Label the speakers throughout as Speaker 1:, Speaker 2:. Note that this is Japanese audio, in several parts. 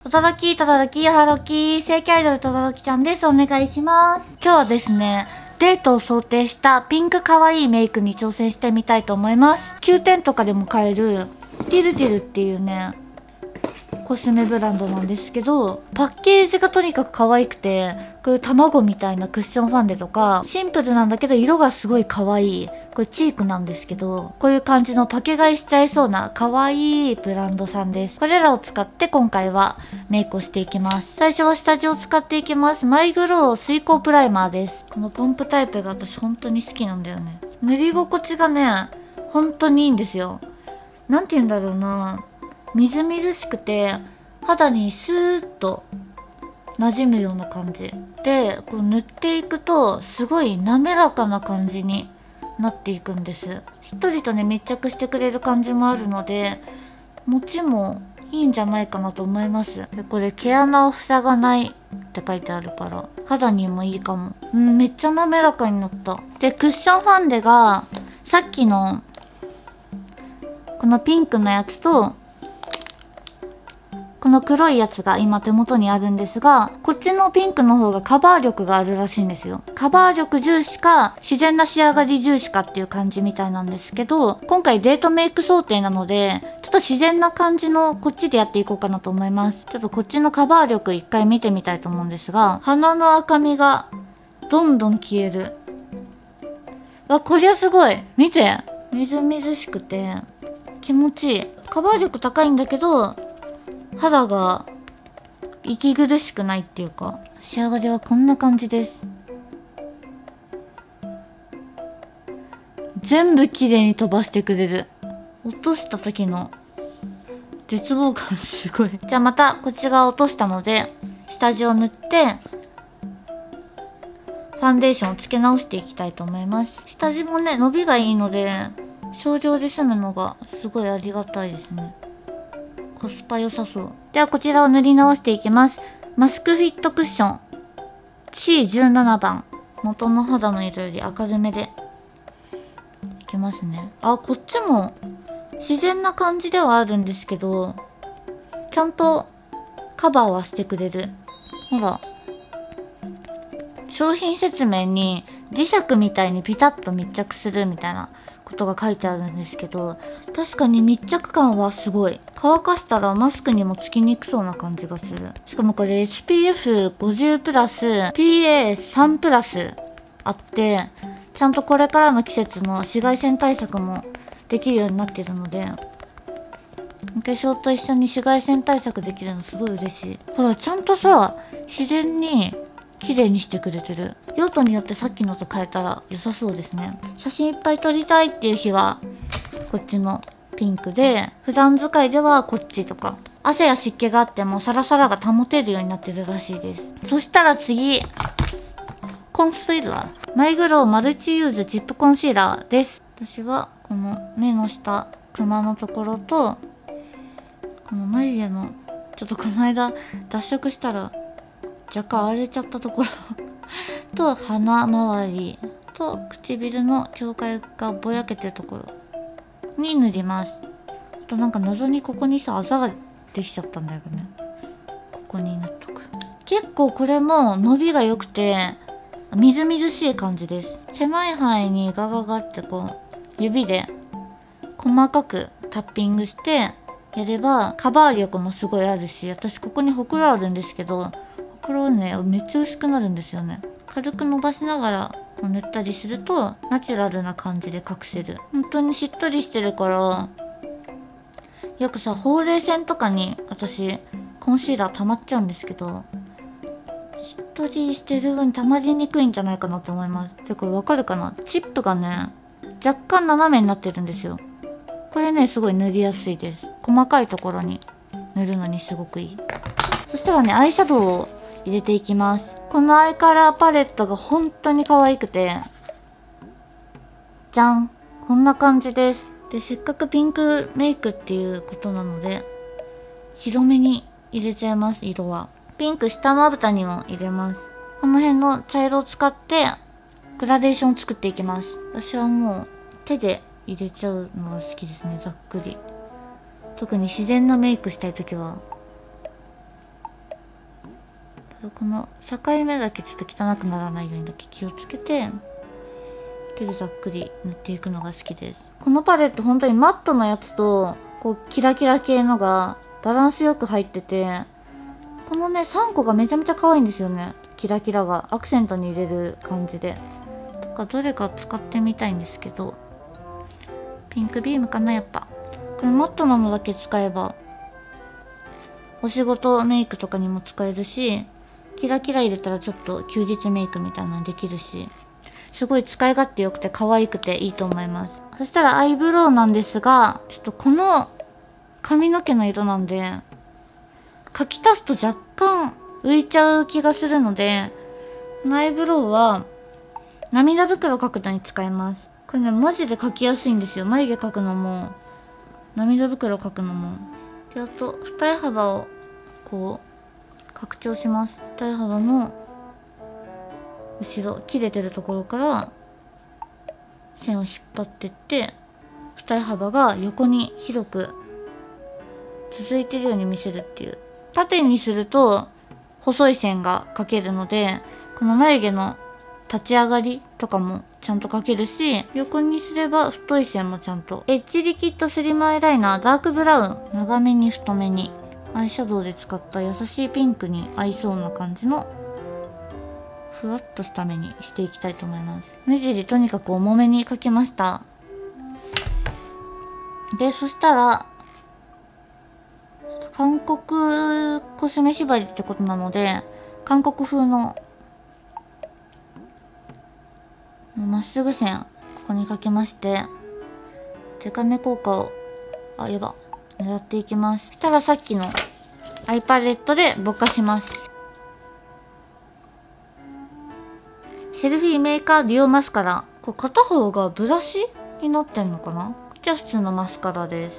Speaker 1: とどろき、ハロキ、正規アイドルとどろきちゃんです。お願いします。今日はですね、デートを想定したピンク可愛いメイクに挑戦してみたいと思います。9点とかでも買える、ティルティルっていうね、コスメブランドなんですけど、パッケージがとにかく可愛くて、こういう卵みたいなクッションファンデとか、シンプルなんだけど色がすごい可愛い。これチークなんですけど、こういう感じのパケ買いしちゃいそうな可愛いブランドさんです。これらを使って今回はメイクをしていきます。最初は下地を使っていきます。マイグロー水光プライマーです。このポンプタイプが私本当に好きなんだよね。塗り心地がね、本当にいいんですよ。なんて言うんだろうな。みずみずしくて肌にスーッと馴染むような感じで、こう塗っていくとすごい滑らかな感じになっていくんです。しっとりとね密着してくれる感じもあるので、持ちもいいんじゃないかなと思います。でこれ毛穴を塞がないって書いてあるから肌にもいいかも。めっちゃ滑らかになった。でクッションファンデがさっきのこのピンクのやつとこの黒いやつが今手元にあるんですが、こっちのピンクの方がカバー力があるらしいんですよ。カバー力重視か自然な仕上がり重視かっていう感じみたいなんですけど、今回デートメイク想定なのでちょっと自然な感じのこっちでやっていこうかなと思います。ちょっとこっちのカバー力一回見てみたいと思うんですが、鼻の赤みがどんどん消える。こりゃすごい。見て、みずみずしくて気持ちいい。カバー力高いんだけど肌が息苦しくないっていうか、仕上がりはこんな感じです。全部綺麗に飛ばしてくれる。落とした時の絶望感すごい。じゃあまたこっち側落としたので下地を塗ってファンデーションをつけ直していきたいと思います。下地もね伸びがいいので少量で済むのがすごいありがたいですね。コスパ良さそう。ではこちらを塗り直していきます。マスクフィットクッション C17 番。元の肌の色より明るめでいきますね。こっちも自然な感じではあるんですけど、ちゃんとカバーはしてくれる。ほら、商品説明に磁石みたいにピタッと密着するみたいなことが書いてあるんですけど、確かに密着感はすごい。乾かしたらマスクにもつきにくそうな感じがする。しかもこれ SPF50 プラス PA3 プラスあって、ちゃんとこれからの季節の紫外線対策もできるようになっているので、お化粧と一緒に紫外線対策できるのすごい嬉しい。ほら、ちゃんとさ、自然に綺麗にしてくれてる。用途によってさっきのと変えたら良さそうですね。写真いっぱい撮りたいっていう日はこっちのピンクで、普段使いではこっちとか。汗や湿気があってもサラサラが保てるようになってるらしいです。そしたら次、コンシーラー。マイグローマルチユーズチップコンシーラーです。私はこの目の下、クマのところと、この眉毛の、ちょっとこの間脱色したら若干荒れちゃったところと鼻周りと唇の境界がぼやけてるところに塗ります。あとなんか謎にここにさ、あざができちゃったんだよね。ここに塗っとく。結構これも伸びが良くてみずみずしい感じです。狭い範囲にガガガってこう指で細かくタッピングしてやればカバー力もすごいあるし、私ここにほくろあるんですけど、ほくろねめっちゃ薄くなるんですよね。軽く伸ばしながら塗ったりするとナチュラルな感じで隠せる。本当にしっとりしてるから、よくさほうれい線とかに私コンシーラー溜まっちゃうんですけど、しっとりしてる分溜まりにくいんじゃないかなと思います。でこれわかるかな、チップがね若干斜めになってるんですよ。これねすごい塗りやすいです。細かいところに塗るのにすごくいい。そしたらねアイシャドウを入れていきます。このアイカラーパレットが本当に可愛くて、じゃん、こんな感じです。でせっかくピンクメイクっていうことなので広めに入れちゃいます。色はピンク下まぶたにも入れます。この辺の茶色を使ってグラデーションを作っていきます。私はもう手で入れちゃうのが好きですね。ざっくり。特に自然なメイクしたい時はこの境目だけちょっと汚くならないようにだけ気をつけて手でざっくり塗っていくのが好きです。このパレット本当にマットのやつとこうキラキラ系のがバランスよく入ってて、このね3個がめちゃめちゃ可愛いんですよね。キラキラがアクセントに入れる感じでとか、どれか使ってみたいんですけど、ピンクビームかな。やっぱこのマットなのだけ使えばお仕事メイクとかにも使えるし、キラキラ入れたらちょっと休日メイクみたいなのできるし、すごい使い勝手良くて可愛くていいと思います。そしたらアイブロウなんですが、ちょっとこの髪の毛の色なんで描き足すと若干浮いちゃう気がするので、このアイブロウは涙袋描くのに使います。これねマジで描きやすいんですよ。眉毛描くのも涙袋描くのも。であと二重幅をこう拡張します。二重幅の後ろ切れてるところから線を引っ張ってって二重幅が横に広く続いてるように見せるっていう。縦にすると細い線が描けるので、この眉毛の立ち上がりとかもちゃんと描けるし、横にすれば太い線もちゃんと。エッジリキッドスリムアイライナーダークブラウン、長めに太めにアイシャドウで使った優しいピンクに合いそうな感じのふわっとした目にしていきたいと思います。目尻とにかく重めに描きました。でそしたら韓国コスメ縛りってことなので、韓国風のまっすぐ線ここにかけまして、デカめ効果を狙っていきます。そしたらさっきのアイパレットでぼかします。セルフィーメーカーデュオマスカラ。これ片方がブラシになってんのかな。こっちは普通のマスカラです。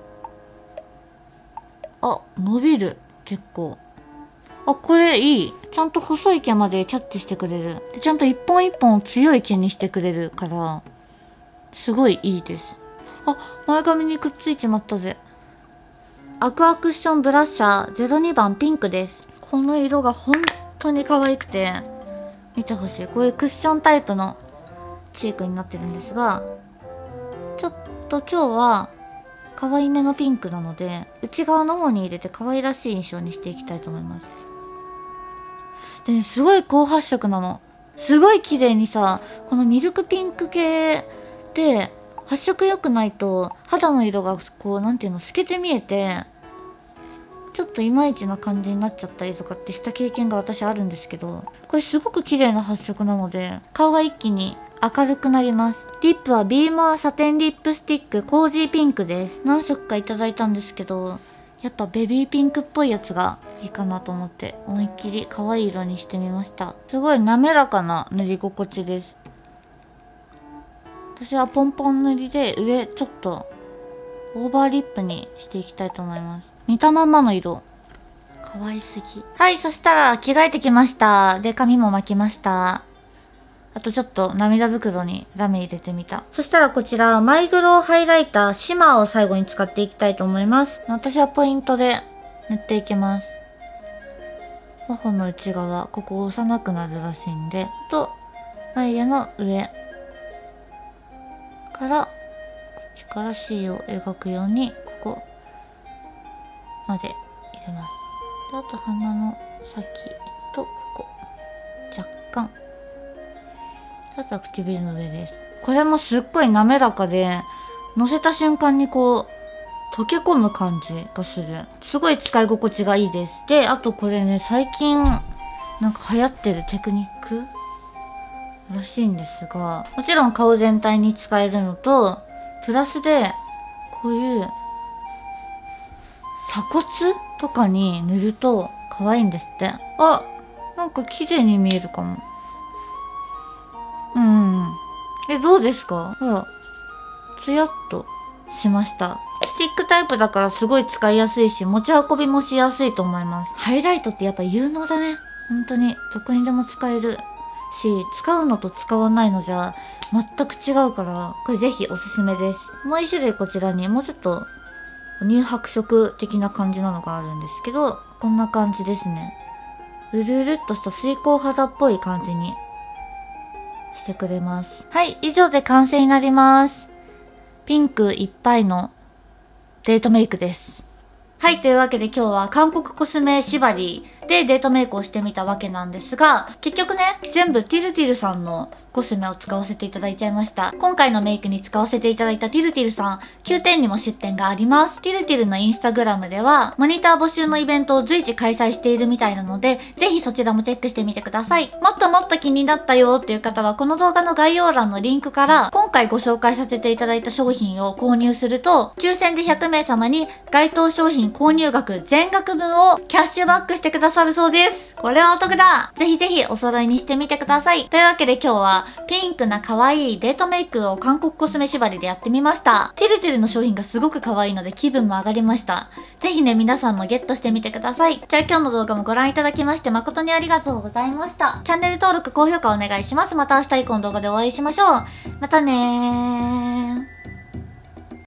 Speaker 1: 伸びる結構。これいい。ちゃんと細い毛までキャッチしてくれる。でちゃんと一本一本を強い毛にしてくれるからすごいいいです。前髪にくっついちまったぜ。アクアクッションブラッシャー02番ピンクです。この色が本当に可愛くて見てほしい。こういうクッションタイプのチークになってるんですが、ちょっと今日は可愛めのピンクなので内側の方に入れて可愛らしい印象にしていきたいと思います。でね、すごい高発色なの。すごい綺麗にさ、このミルクピンク系で発色良くないと肌の色がこうなんていうの透けて見えてちょっといまいちな感じになっちゃったりとかってした経験が私あるんですけど、これすごく綺麗な発色なので顔が一気に明るくなります。リップはビーモアサテンリップスティックコージーピンクです。何色かいただいたんですけど、やっぱベビーピンクっぽいやつがいいかなと思って思いっきり可愛い色にしてみました。すごい滑らかな塗り心地です。私はポンポン塗りで上ちょっとオーバーリップにしていきたいと思います。見たまんまの色可愛すぎ。はい、そしたら着替えてきました。で髪も巻きました。あとちょっと涙袋にラメ入れてみた。そしたらこちらマイグローハイライターシマーを最後に使っていきたいと思います。私はポイントで塗っていきます。頬の内側ここ押さなくなるらしいんで、眉毛の上からこっちから C を描くようにここまで入れます。であと鼻の先とここ若干、あとは唇の上です。これもすっごい滑らかでのせた瞬間にこう溶け込む感じがする。すごい使い心地がいいです。であとこれね最近なんか流行ってるテクニックらしいんですが、もちろん顔全体に使えるのとプラスでこういう鎖骨とかに塗ると可愛いんですって。なんか綺麗に見えるかも。どうですか？ほらツヤっとしました。スティックタイプだからすごい使いやすいし持ち運びもしやすいと思います。ハイライトってやっぱ有能だね。本当にどこにでも使えるし、使うのと使わないのじゃ全く違うからこれぜひおすすめです。もう一種類こちらにもうちょっと乳白色的な感じなのがあるんですけど、こんな感じですね。 うるうるっとした水光肌っぽい感じにしてくれます。はい、以上で完成になります。ピンクいっぱいのデートメイクです。はい、というわけで今日は韓国コスメ縛りでデートメイクをしてみたわけなんですが、結局ね、全部ティルティルさんのコスメを使わせていただいちゃいました。今回のメイクに使わせていただいたティルティルさん、9点にも出店があります。ティルティルのインスタグラムでは、モニター募集のイベントを随時開催しているみたいなので、ぜひそちらもチェックしてみてください。もっともっと気になったよっていう方は、この動画の概要欄のリンクから、今回ご紹介させていただいた商品を購入すると、抽選で100名様に該当商品購入額全額分をキャッシュバックしてくださるそうです。これはお得だ。ぜひぜひお揃いにしてみてください。というわけで今日はピンクな可愛いデートメイクを韓国コスメ縛りでやってみました。ティルティルの商品がすごく可愛いので気分も上がりました。ぜひね、皆さんもゲットしてみてください。じゃあ今日の動画もご覧いただきまして誠にありがとうございました。チャンネル登録、高評価お願いします。また明日以降の動画でお会いしましょう。またねー。